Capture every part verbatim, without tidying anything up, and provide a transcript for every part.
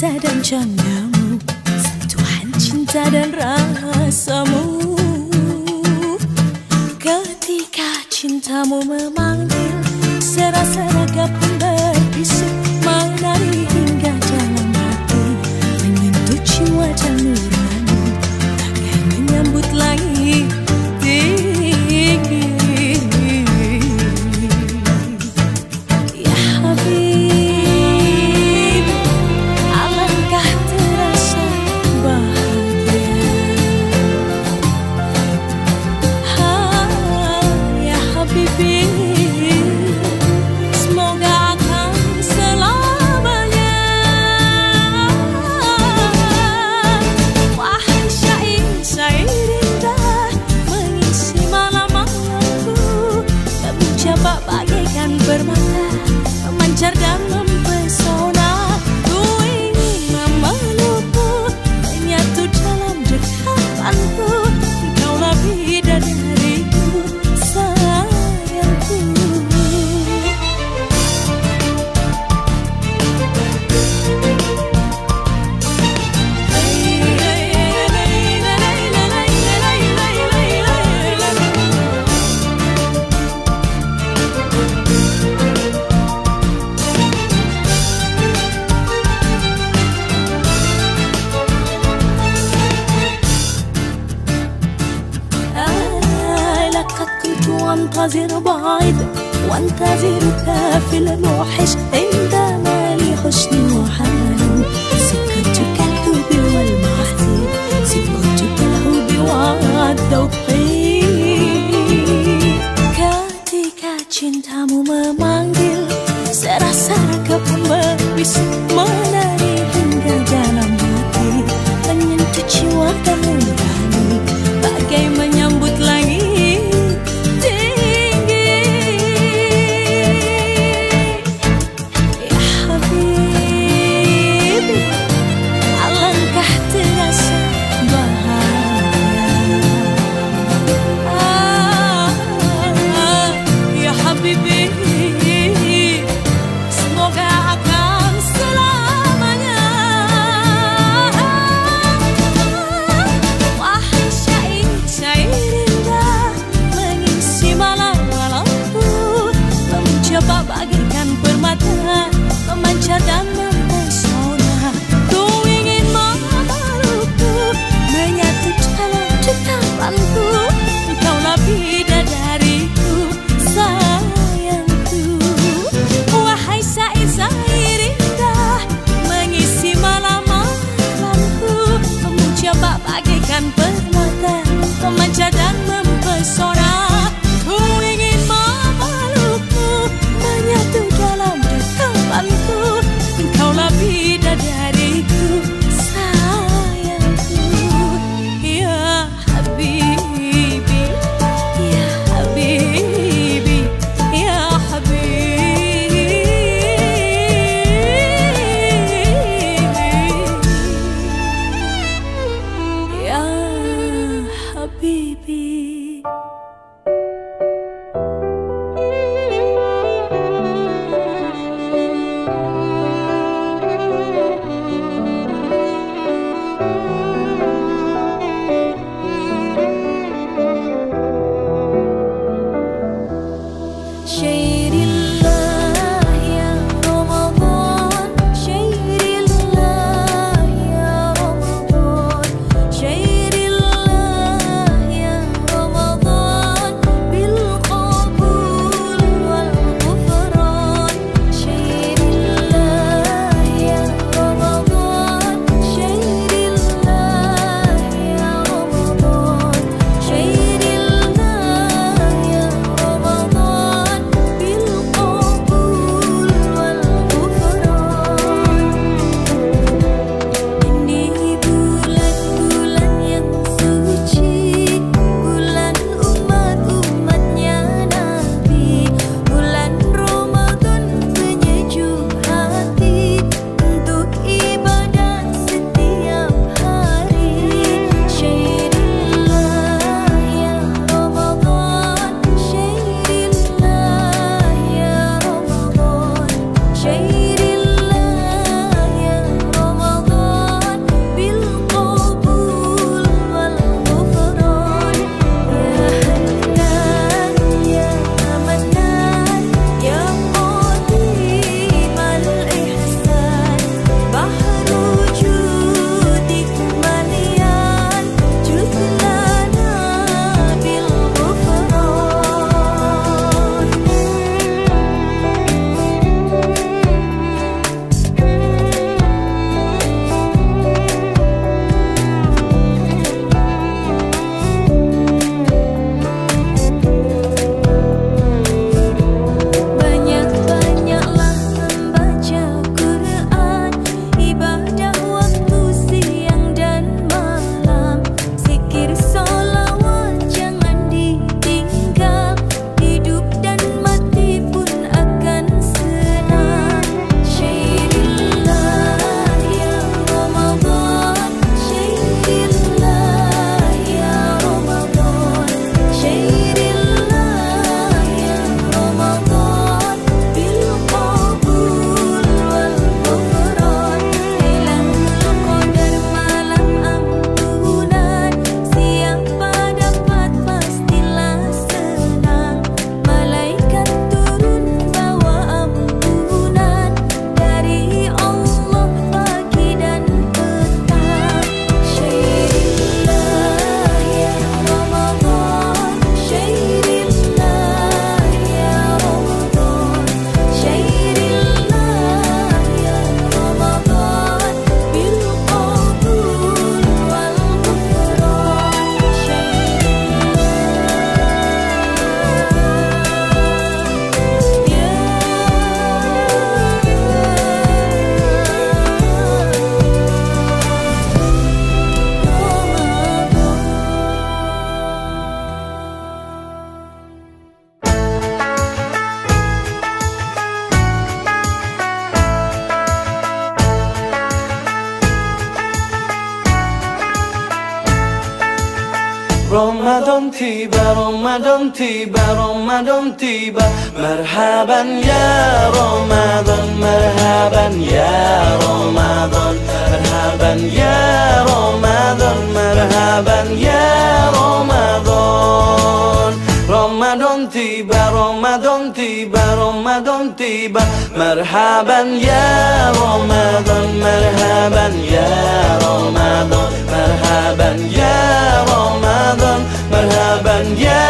kata dan candamu, sentuhan cinta dan rasamu. Ketika cintamu memanggil, serasa-raga pun berbisik, menari hingga dalam hati, menyentuh jiwa dan nurani, bagai menyambut langit tinggi. Ya Habib, alangkah terasa bahagia. Ha, ya Habibi, semoga akan selamanya. Wahai syair-syair indah, mengisi malam-malamku, kamu jabak bagaikan permata, memancar dan mempesona. Ku ingin memelukmu, menyatu dalam dekapanku, engkaulah bidadariku, sayangku. لقد كنت أنتظر بعيد وانتظرك في الموحش، عندما لحسن وحنان سكتك الحب والمحزن، سكتك الحب والذوق. Ketika cintamu memanggil, serasa-raga pun berbisik, menari hingga dalam hati, menyentuh jiwa dan nurani, bagai menyambut langit tinggi. Ya Habib, alangkah terasa bahagia. Ah, ya Habibi, semoga akan selalu Ramadan tiba, Ramadan tiba, Ramadan tiba. Marhaban ya Ramadan, marhaban ya Ramadan, marhaban ya Ramadan, marhaban ya Ramadan. Ramadan tiba, Ramadan tiba, Ramadan tiba. Marhaban ya Ramadan, marhaban ya Ramadan, marhaban ya Ramadan, marhaban ya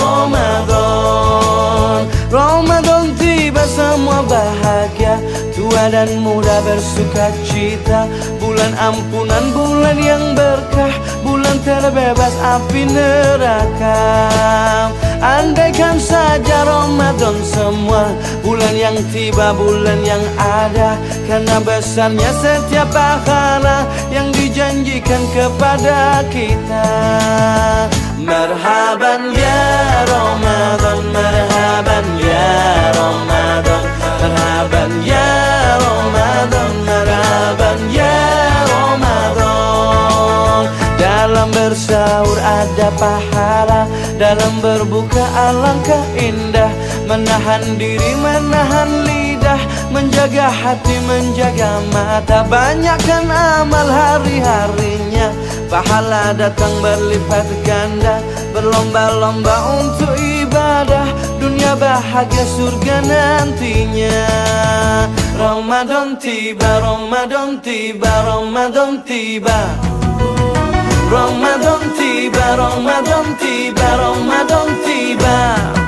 Ramadan. Ramadan tiba, semua bahagia, tua dan muda bersuka cita. Bulan ampunan, bulan yang berkah, bulan terbebas api neraka. Andaikan saja Ramadan semua, bulan yang tiba, bulan yang ada. Karena besarnya setiap pahala yang dijanjikan kepada kita. Marhaban ya Ramadan, marhaban ya Ramadan, marhaban ya Ramadan, marhaban ya Ramadan. Dalam bersahur ada pahala, dalam berbuka alangkah indah. Menahan diri, menahan lidah, menjaga hati, menjaga mata. Banyakkan amal hari-harinya, pahala datang berlipat ganda. Berlomba-lomba untuk ibadah, dunia bahagia surga nantinya. Ramadan tiba, Ramadan tiba, Ramadan tiba. Ramadan tiba, Ramadan tiba, Ramadan tiba.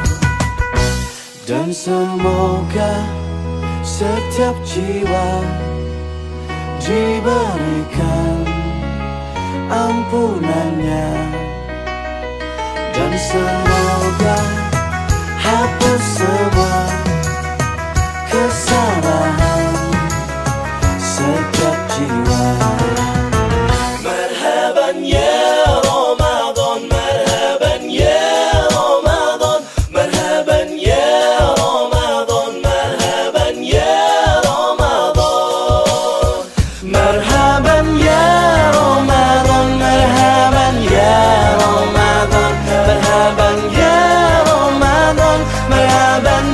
Dan semoga setiap jiwa diberikan ampunannya. Dan semoga hapus semua kesalahan setiap jiwa. Marhaban ya Ramadan, marhaban ya Ramadan, marhaban ya Ramadan, marhaban ya Ramadan. Marhaban ya Ramadan, marhaban ya Ramadan, marhaban ya Ramadan, marhaban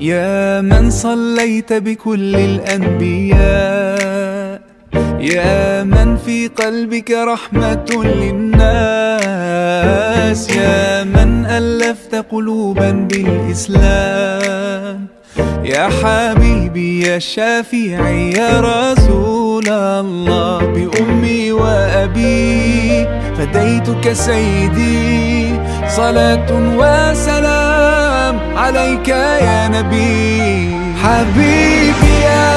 يا من صليت بكل الأنبياء، يا من في قلبك رحمة للناس، يا من ألفت قلوبا بالإسلام، يا حبيبي يا شافعي يا رسول الله، بأمي وأبي فديتك سيدي، صلاة وسلام عليك يا نبي. حبيبي يا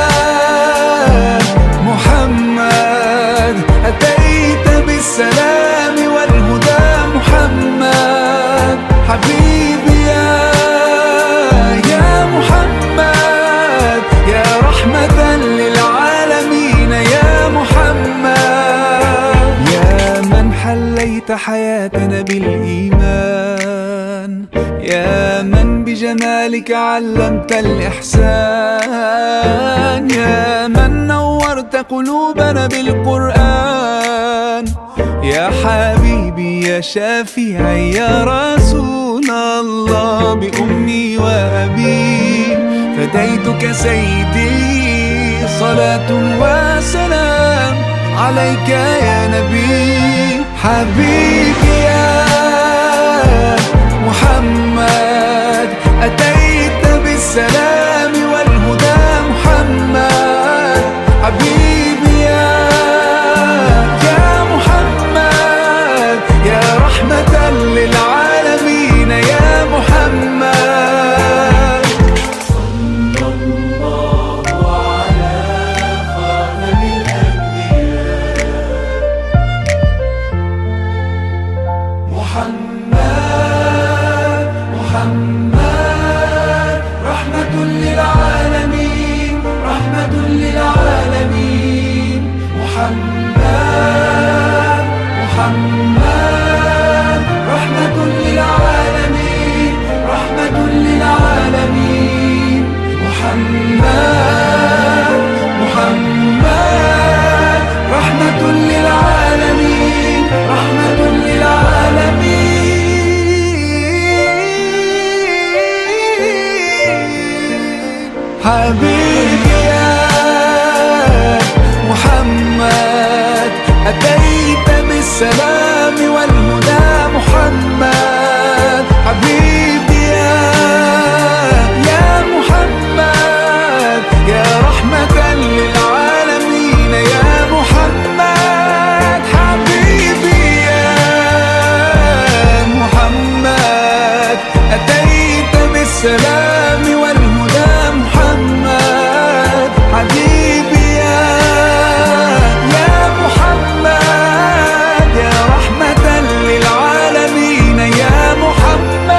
محمد أتيت بالسلام والهدى محمد، حبيبي يا يا محمد يا رحمة للعالمين يا محمد، يا من حليت حياتنا بالإيمان، يا من بجمالك علمت الإحسان، يا من نورت قلوبنا بالقرآن، يا حبيبي يا شافعي يا رسول الله، بأمي وأبي فديتك سيدي، صلاة وسلام عليك يا نبي. حبيبي يا محمد أتيت بالسلام والهدى محمد، حبيبي يا يا محمد يا رحمة للعالمين يا محمد. صلى الله على خاتم الأنبياء محمد، محمد رحمة للعالمين، رحمة للعالمين محمد، محمد رحمة للعالمين، رحمة للعالمين محمد، محمد رحمة للعالمين، رحمة للعالمين. حبيبي يا محمد أتيت بالسلام والهدى محمد، حبيبي يا يا محمد يا رحمة للعالمين يا محمد، حبيبي يا محمد أتيت بالسلام والهدى محمد، حبيبي يا يا محمد يا رحمة للعالمين يا محمد.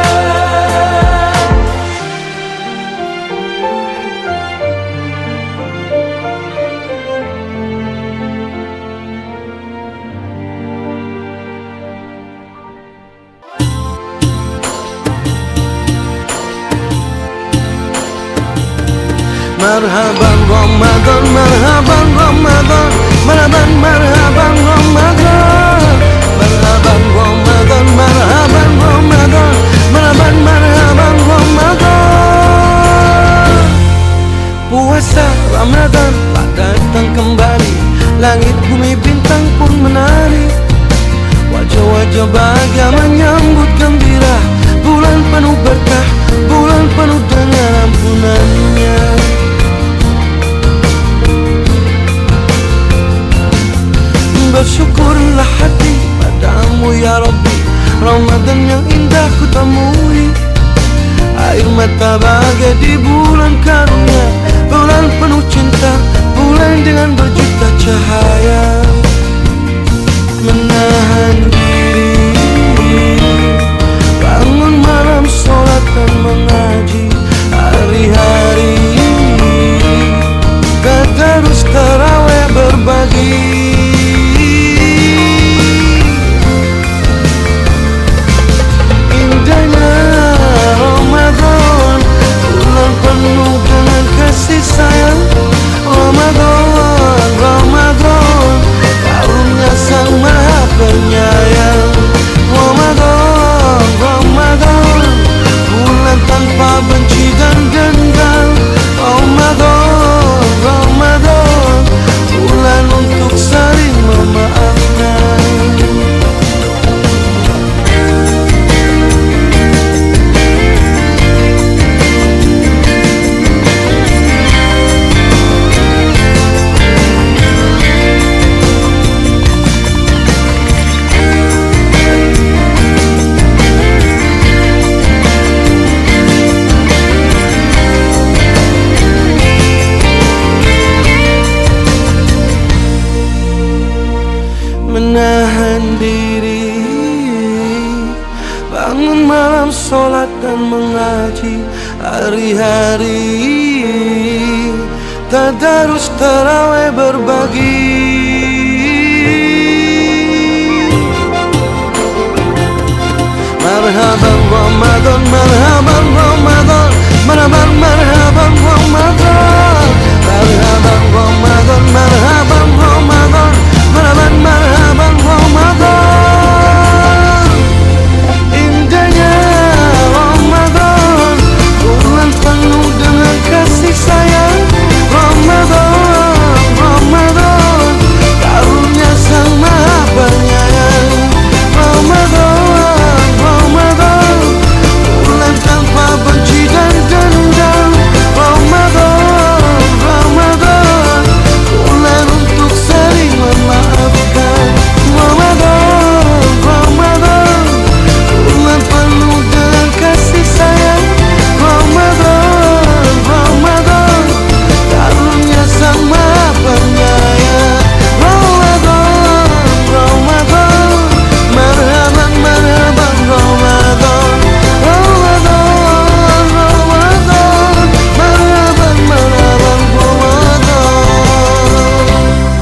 Marhaban Ramadan, marhaban Ramadan, marhaban marhaban Ramadan, marhaban Ramadan, marhaban Ramadan, marhaban marhaban Ramadan. Puasa Ramadan tak datang kembali, langit bumi bintang pun menari, wajah-wajah bahagia menyambut gembira, bulan penuh berkah, bulan penuh dengan ampunannya. Bersyukurlah hati padamu ya Rabbi, Ramadan yang indah ku temui, air mata bahagia di bulan karunia, bulan penuh cinta, bulan dengan berjuta cahaya. Menahan diri, bangun malam sholat dan mengaji, hari-hari terus tarawih berbagi. Ramadan, bulan penuh dengan kasih sayang. Ramadan, Ramadan, karunia Sang Maha Penyayang. Ramadan, Ramadan, bulan tanpa hari-hari tadarus tarawih berbagi. Marhaban Ramadan, marhaban Ramadan, marhaban marhaban Ramadan. Marhaban Ramadan, marhaban Ramadan, marhaban marhaban Ramadan. Indahnya Ramadan, bulan penuh dengan kasih sayang. Ramadan, Ramadan, karunia Sang Maha Penyayang. Ramadan, Ramadan, bulan tanpa benci dan dendam. Ramadan, Ramadan, bulan untuk saling memaafkan. Ramadan, Ramadan, bulan penuh dengan kasih sayang. Ramadan, Ramadan, karunia Sang Maha Penyayang. Ramadan, Ramadan, marhaban marhaban Ramadan. Ramadan, Ramadan, marhaban marhaban Ramadan.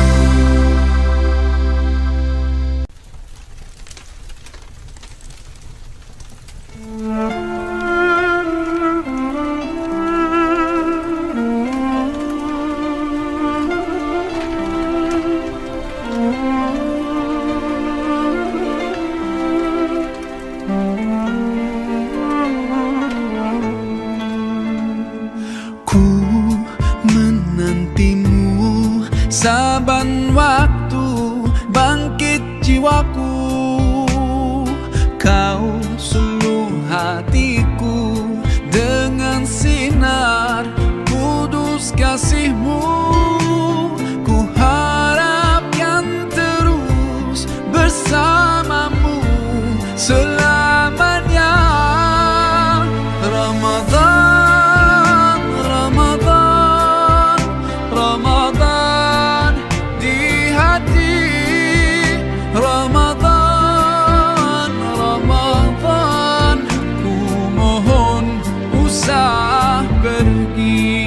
Ku menantimu saban waktu, bangkit jiwaku. Kau suluh hatiku dengan sinar kudus kasih-Mu. Ku harapkan terus bersamamu selamanya. Ramadan, Ramadan, Ramadan di hati. Ramadan, Ramadan, ku mohon usah pergi.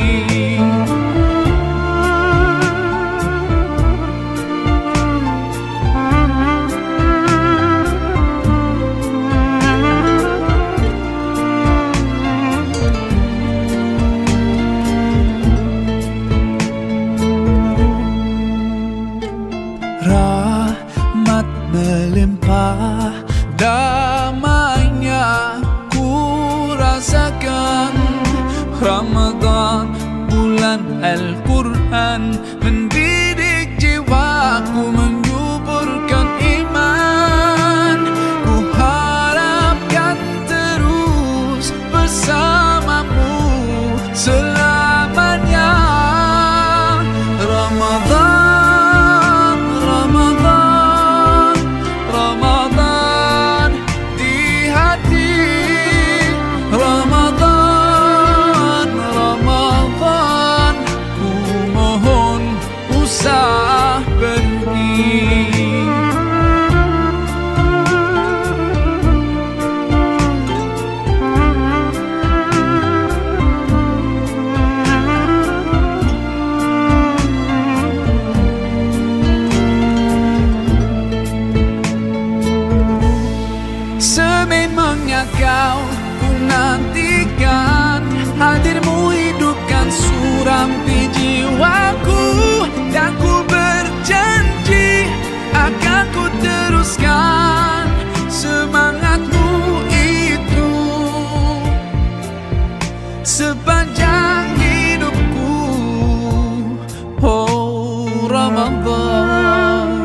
Rahmat melimpah, damainya ku rasakan. Ramadan, bulan Al-Quran, mendidik jiwaku, menyuburkan iman. Ku harapkan terus bersamamu selamanya. Ramadan, Ramadan, Ramadan di hati. Ramadan, Ramadan, ku mohon usah pergi. Sememangnya kau ku nantikan, hadirmu hidupkan surampi jiwaku. Dan ku berjanji akan ku teruskan semangatmu itu sepanjang hidupku. Oh Ramadan,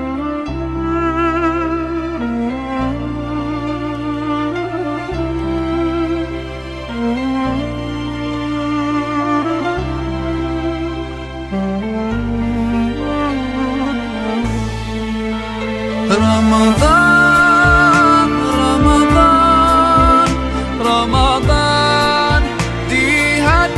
Ramadan, Ramadan, Ramadan di hati.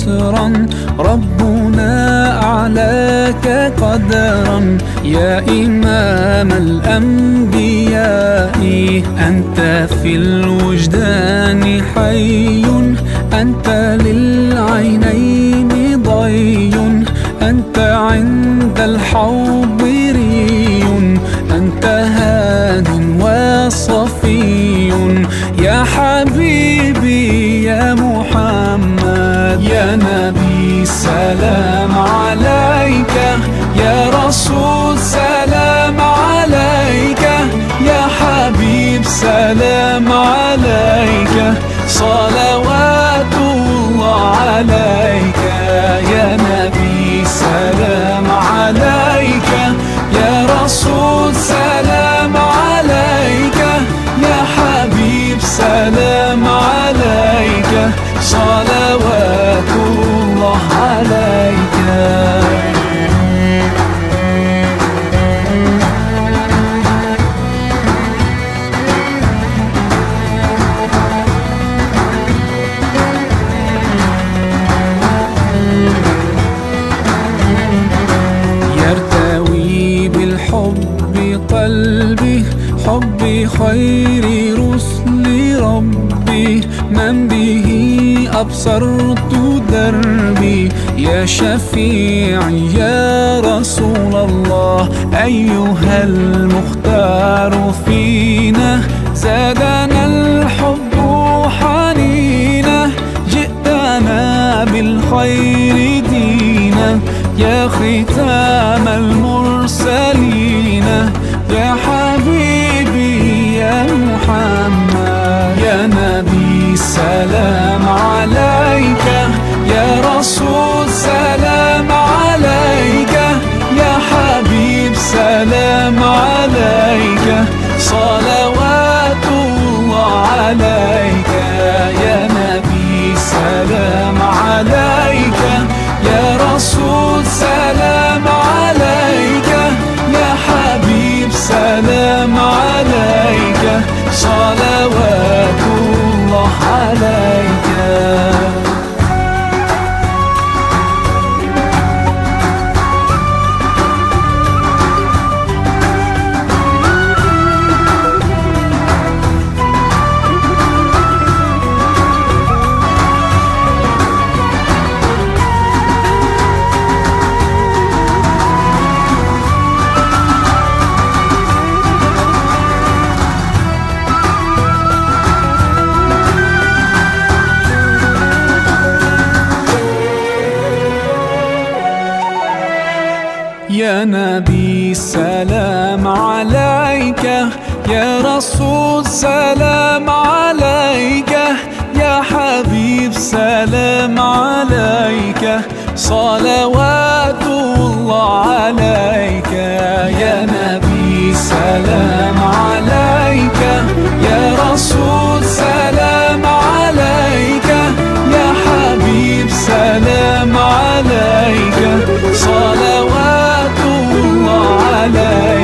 يسرا، ربنا أعلاك قدرا. يا إمام الأنبياء أنت في الوجدان حي، أنت للعينين ضي، أنت عند الحوض ري، أنت هاد وصفي. يا حبيبي يا محمد، يا نبي سلام عليك، يا رسول سلام عليك، يا حبيب سلام عليك، صلوات الله عليك. يا نبي سلام عليك، يا رسول سلام عليك، يا حبيب سلام عليك، صلوات الله عليك. يرتوي بالحب قلبي، حب خير رسل ربي، من به أبصرت دربي. يا شفيعي يا رسول الله، أيها المختار فينا، زادنا الحب حنينا، جئتنا بالخير دينا، يا ختام المرسلين، يا حبيبي يا محمد، يا نبي سلام عليك، يا رسول سلام عليك، يا حبيب سلام عليك، صلوات الله عليك. يا نبي سلام عليك، يا رسول سلام عليك، يا حبيب سلام عليك، صلوات الله عليك. يا نبي سلام عليك، يا رسول سلام عليك، يا حبيب سلام عليك، صلوات الله عليك. يا نبي سلام عليك، يا رسول سلام عليك، يا حبيب سلام عليك، صلوات الله عليك.